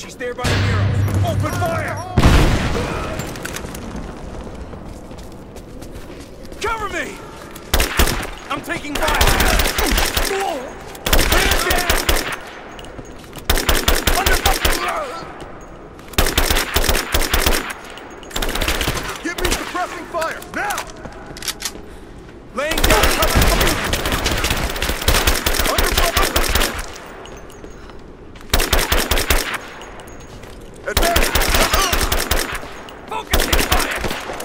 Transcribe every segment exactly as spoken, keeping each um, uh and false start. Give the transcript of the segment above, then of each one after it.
She's there by the Neros. Open fire! Cover me! I'm taking fire! Under fire! Give me suppressing fire, now! Laying down cover! Under fire! Advance! Focusing fire!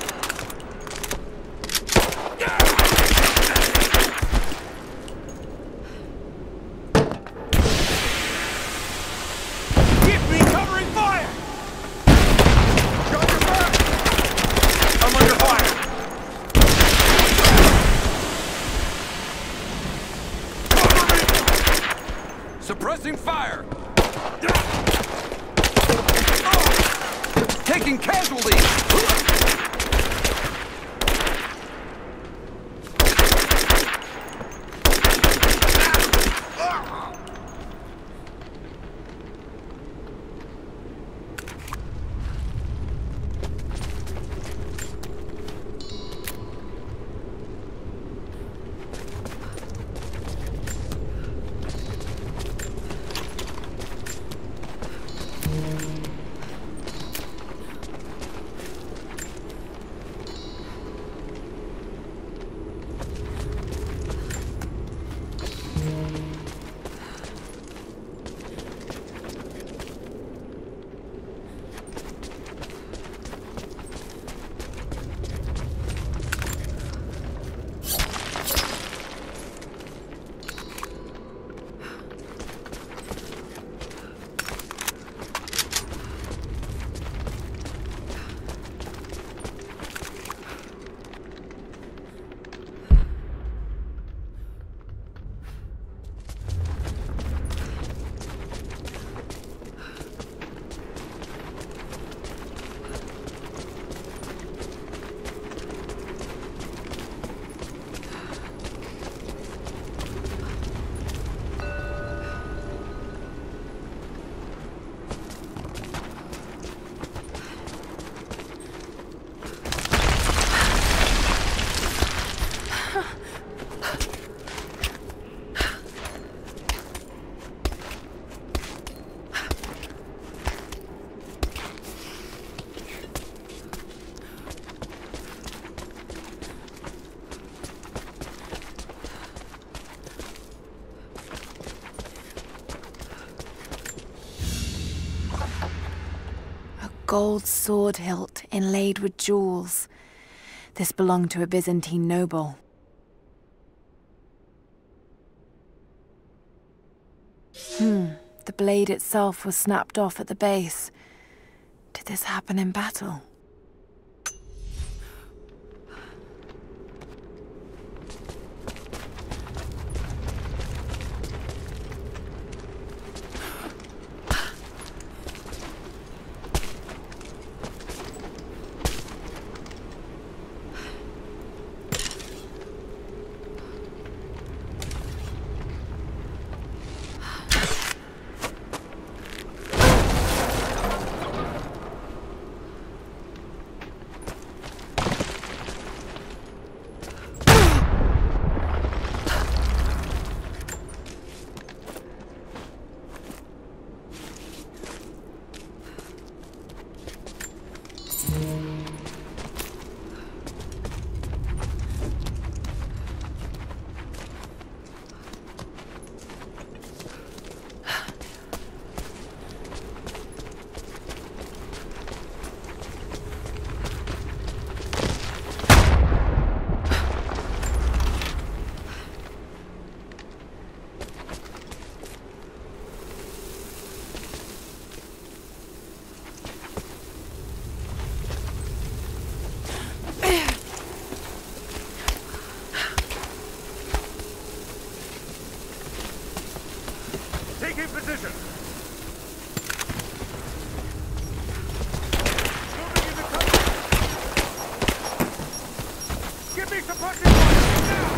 Give me covering fire! Got your back! I'm under fire! Cover me! Suppressing fire! Taking casualties! Gold sword hilt inlaid with jewels. This belonged to a Byzantine noble. Hmm, the blade itself was snapped off at the base. Did this happen in battle? Taking position. Moving into cover. Give me suppression fire now.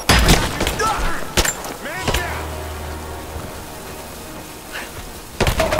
Man down.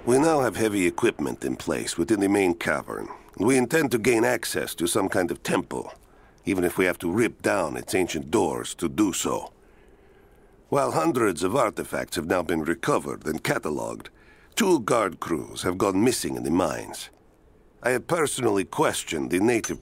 We now have heavy equipment in place within the main cavern. We intend to gain access to some kind of temple, even if we have to rip down its ancient doors to do so. While hundreds of artifacts have now been recovered and catalogued, two guard crews have gone missing in the mines. I have personally questioned the native...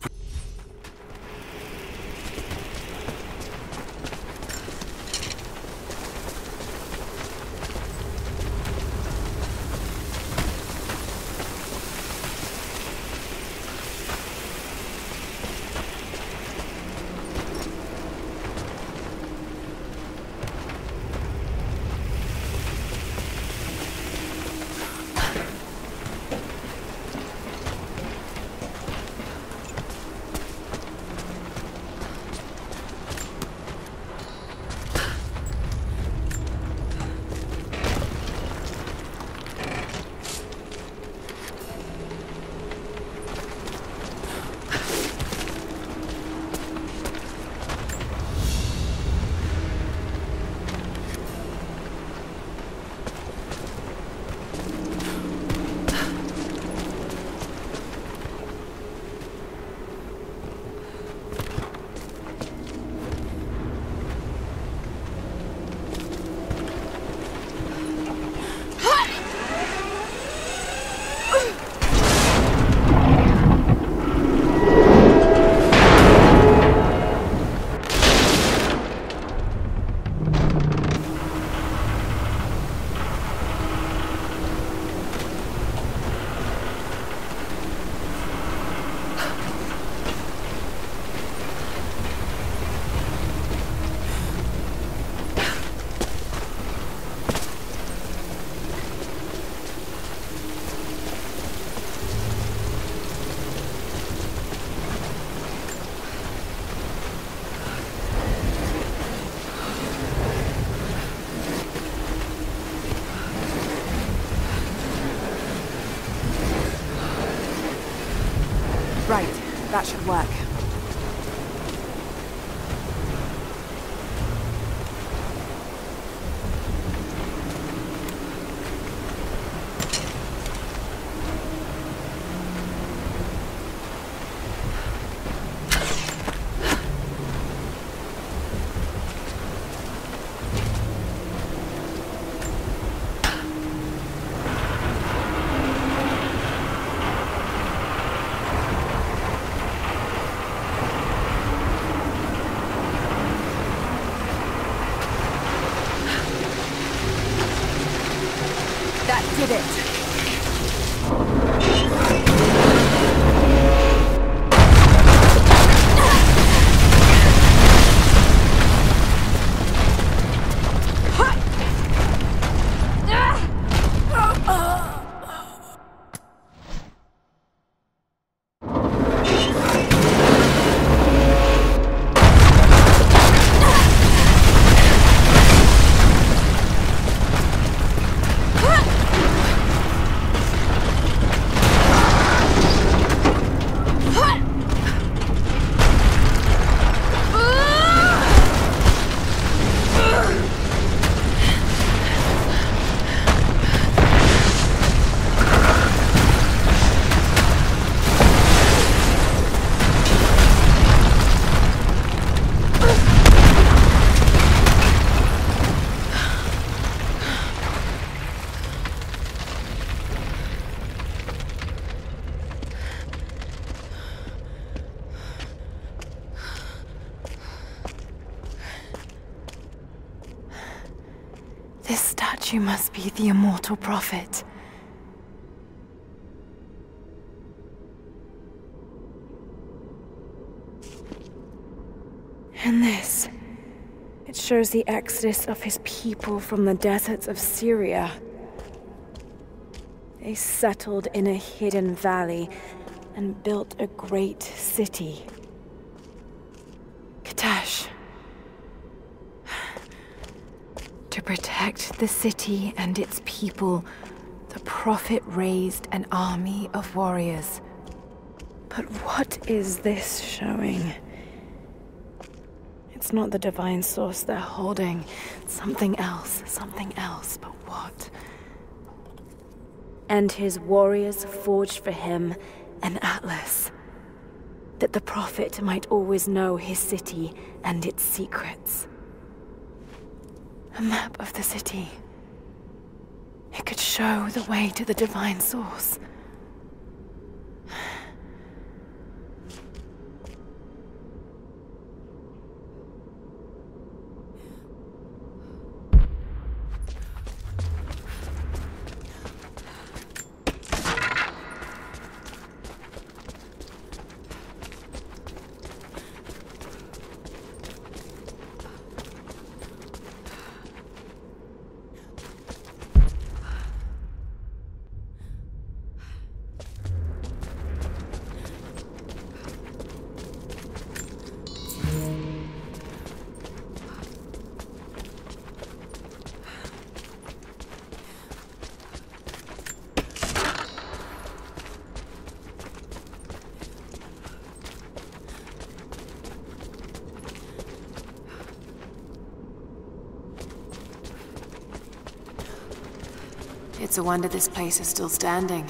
Right, that should work. Did it. This statue must be the immortal prophet. And this, it shows the exodus of his people from the deserts of Syria. They settled in a hidden valley and built a great city. Kitezh. To protect the city and its people, the prophet raised an army of warriors. But what is this showing? It's not the divine source they're holding. Something else, something else, but what? and his warriors forged for him an atlas, that the Prophet might always know his city and its secrets. A map of the city. It could show the way to the divine source. It's a wonder this place is still standing.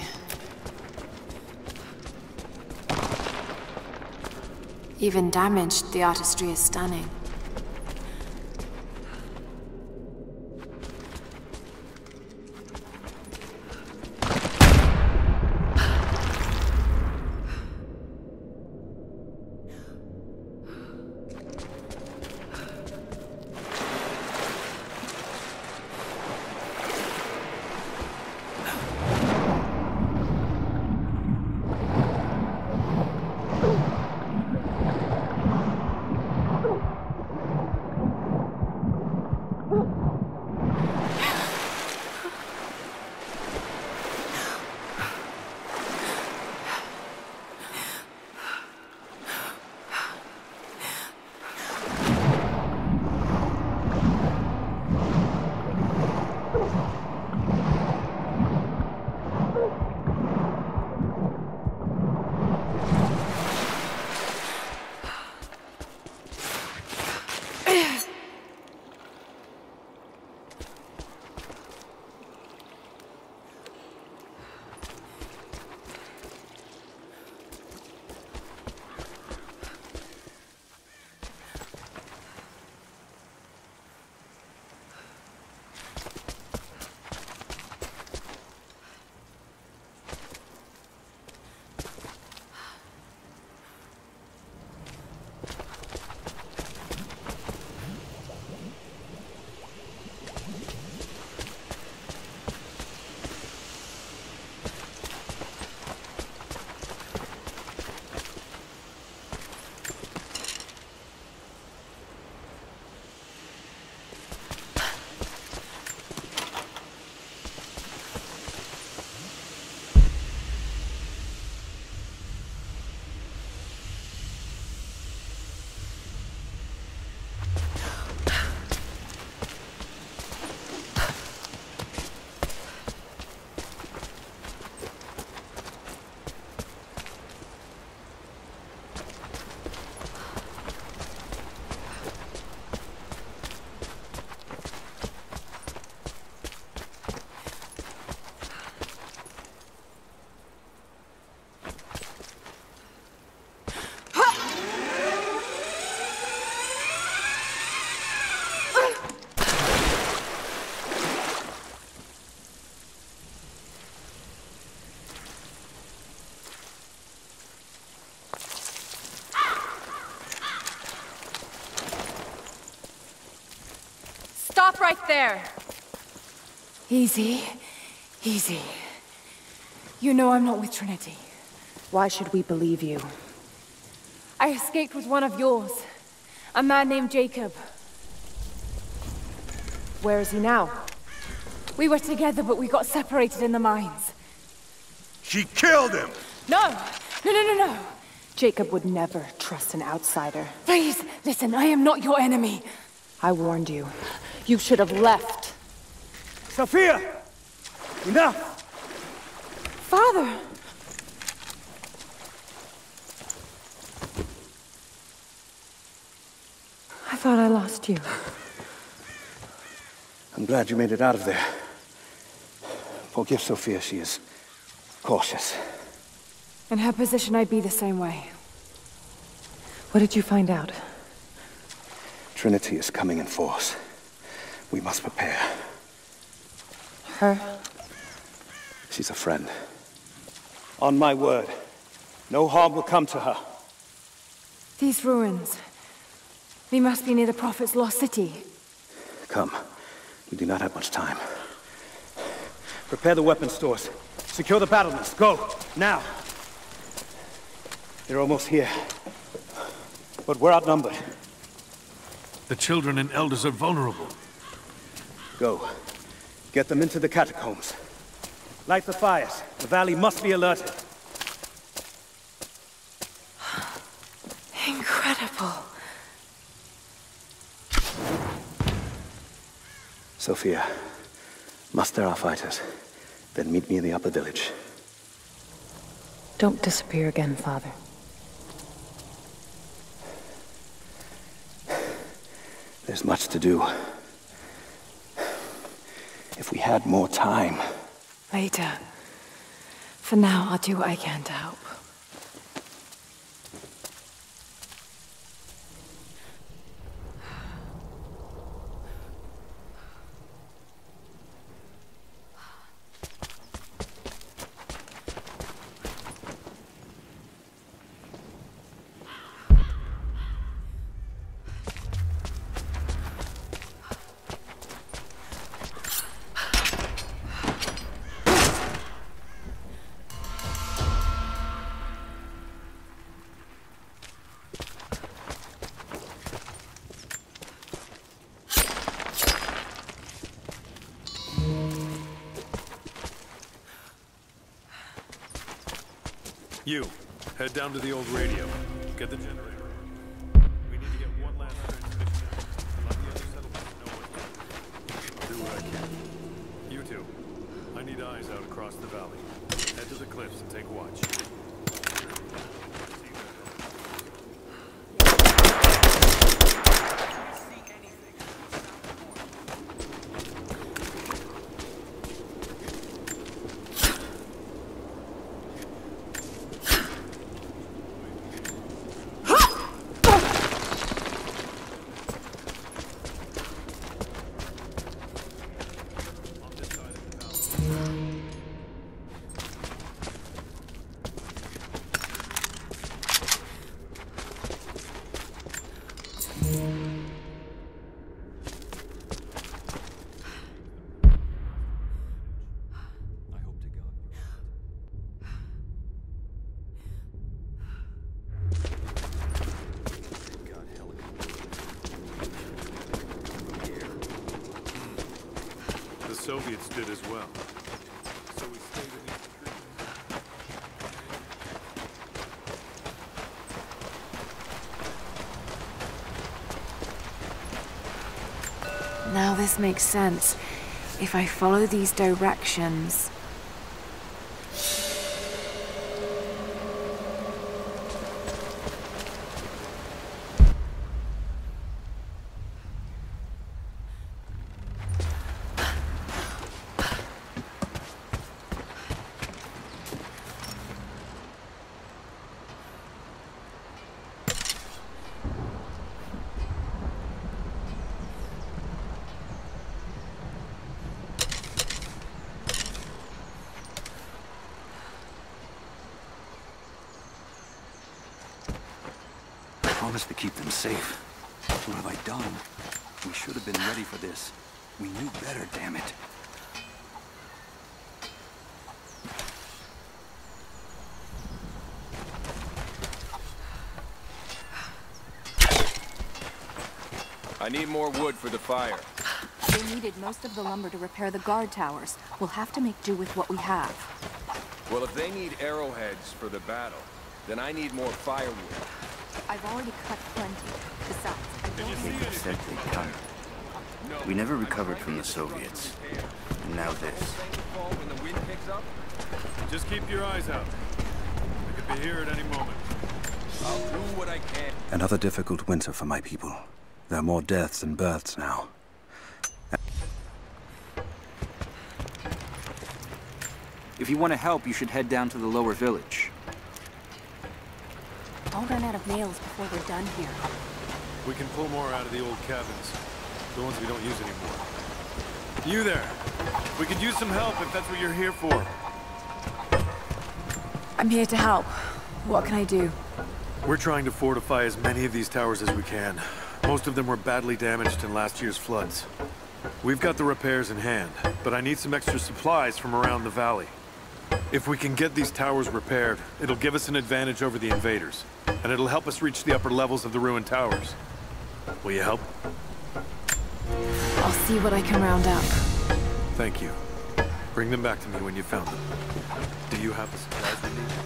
Even damaged, the artistry is stunning. Stop right there! Easy. Easy. You know I'm not with Trinity. Why should we believe you? I escaped with one of yours. A man named Jacob. Where is he now? We were together, but we got separated in the mines. She killed him! No! No, no, no, no! Jacob would never trust an outsider. Please, listen, I am not your enemy. I warned you. You should have left. Sophia! Enough! Father! I thought I lost you. I'm glad you made it out of there. Forgive Sophia, she is cautious. In her position, I'd be the same way. What did you find out? Trinity is coming in force. We must prepare. Her? She's a friend. On my word, no harm will come to her. These ruins. We must be near the Prophet's lost city. Come. We do not have much time. Prepare the weapon stores. Secure the battlements. Go! Now! They're almost here. But we're outnumbered. The children and elders are vulnerable. Go. Get them into the catacombs. Light the fires. The valley must be alerted. Incredible. Sophia, muster our fighters. Then meet me in the upper village. Don't disappear again, Father. There's much to do. If we had more time... Later. For now, I'll do what I can to help. You, head down to the old radio. Get the generator. We need to get one last transmission and let the other settlements know what's happening. I'll do what I can. You two, I need eyes out across the valley. Head to the cliffs and take watch. Soviets did as well. So we stayed beneath the trees. Now this makes sense. If I follow these directions... Promised to keep them safe. What have I done? We should have been ready for this. We knew better, damn it. I need more wood for the fire. They needed most of the lumber to repair the guard towers. We'll have to make do with what we have. Well, if they need arrowheads for the battle, then I need more firewood. I've already cut plenty. Besides, I don't They think... said they'd done. We never recovered from the Soviets. And now this. When the wind picks up, Just keep your eyes out. They could be here at any moment. I'll do what I can. Another difficult winter for my people. There are more deaths than births now. If you want to help, you should head down to the lower village. I'll run out of nails before we're done here. We can pull more out of the old cabins. The ones we don't use anymore. You there! We could use some help if that's what you're here for. I'm here to help. What can I do? We're trying to fortify as many of these towers as we can. Most of them were badly damaged in last year's floods. We've got the repairs in hand, but I need some extra supplies from around the valley. If we can get these towers repaired, it'll give us an advantage over the invaders, and it'll help us reach the upper levels of the ruined towers. Will you help? I'll see what I can round up. Thank you. Bring them back to me when you found them. Do you have the supplies we need?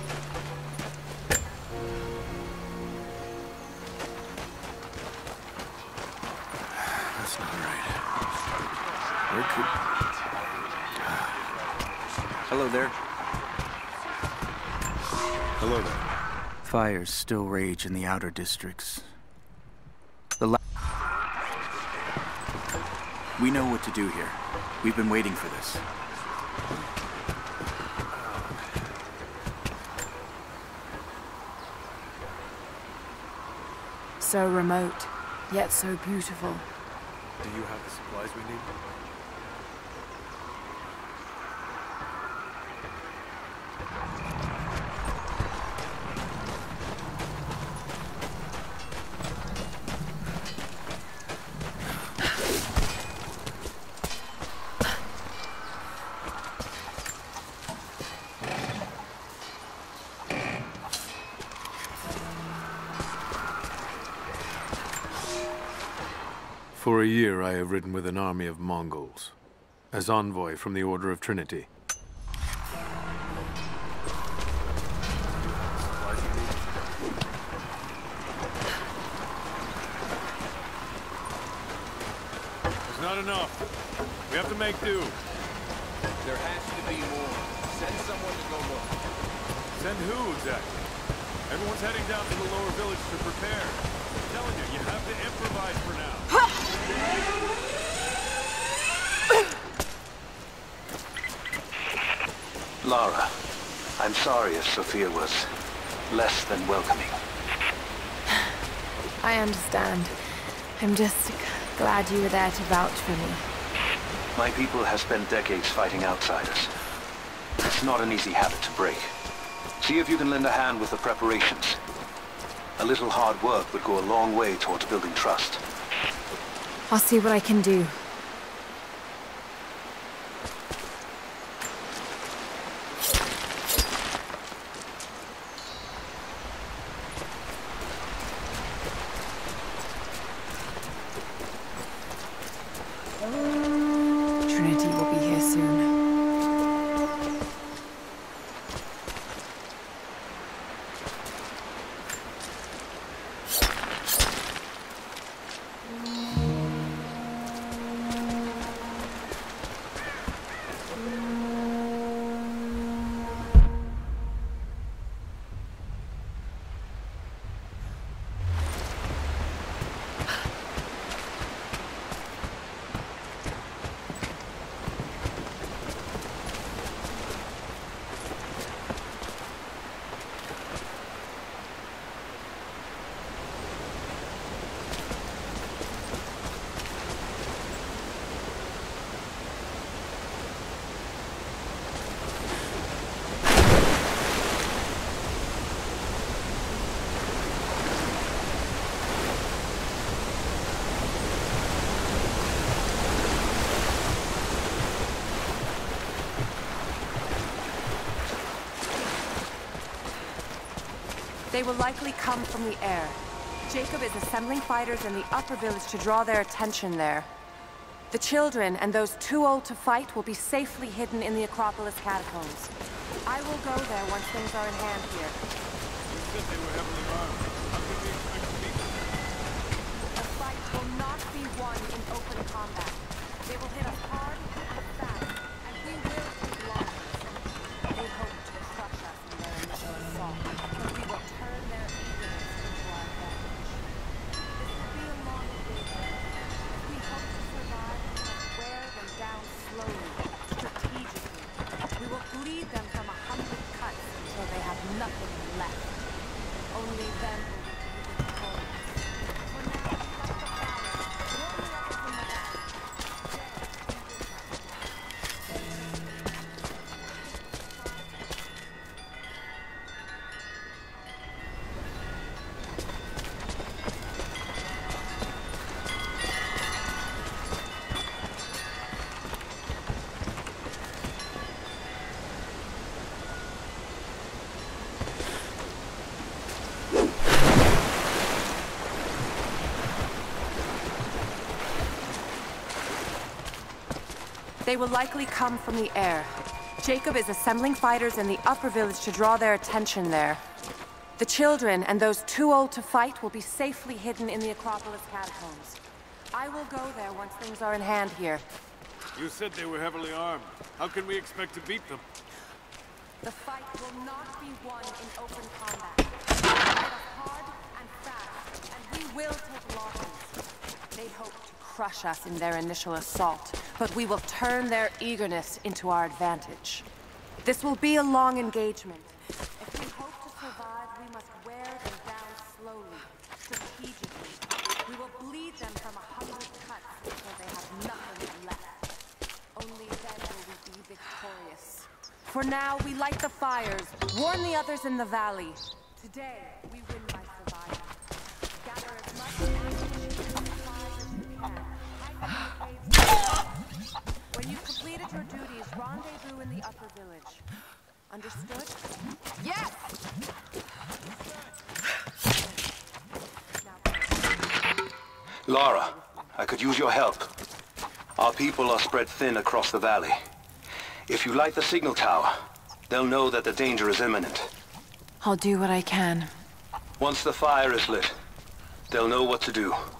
That's not right. Where could... Hello there. Hello there. Fires still rage in the outer districts. The la We know what to do here. We've been waiting for this. So remote, yet so beautiful. Do you have the supplies we need? For a year, I have ridden with an army of Mongols, as envoy from the Order of Trinity. There's not enough. We have to make do. There has to be more. Send someone to go look. Send who, exactly? Everyone's heading down to the lower village to prepare. I'm telling you, you have to improvise for now. Lara, I'm sorry if Sophia was less than welcoming. I understand. I'm just glad you were there to vouch for me. My people have spent decades fighting outsiders. It's not an easy habit to break. See if you can lend a hand with the preparations. A little hard work would go a long way towards building trust. I'll see what I can do. Trinity will be here soon. They will likely come from the air. Jacob is assembling fighters in the upper village to draw their attention there. The children and those too old to fight will be safely hidden in the Acropolis catacombs. I will go there once things are in hand here. You said they were heavily armed. How can we expect to beat them? The fight will not be won in open combat. They will hit us hard and fast, and we will take losses. They hope to crush us in their initial assault, but we will turn their eagerness into our advantage. This will be a long day. If we hope to survive, we must wear them down slowly, strategically. We will lead them They will likely come from the air. Jacob is assembling fighters in the upper village to draw their attention there. The children and those too old to fight will be safely hidden in the Acropolis catacombs. I will go there once things are in hand here. You said they were heavily armed. How can we expect to beat them? The fight will not be won in open combat. We will fight hard and fast, and we will take losses. They hope to crush us in their initial assault, but we will turn their eagerness into our advantage. This will be a long engagement. If we hope to survive, we must wear them down slowly, strategically. We will bleed them from a hundred cuts until they have nothing left. Only then will we be victorious. For now, we light the fires, warn the others in the valley. Today, we win by surviving. Gather as much ammunition and supplies as you can. Hide in the caves. When you've completed your duties, rendezvous in the upper village. Understood? Yes! Lara, I could use your help. Our people are spread thin across the valley. If you light the signal tower, they'll know that the danger is imminent. I'll do what I can. Once the fire is lit, they'll know what to do.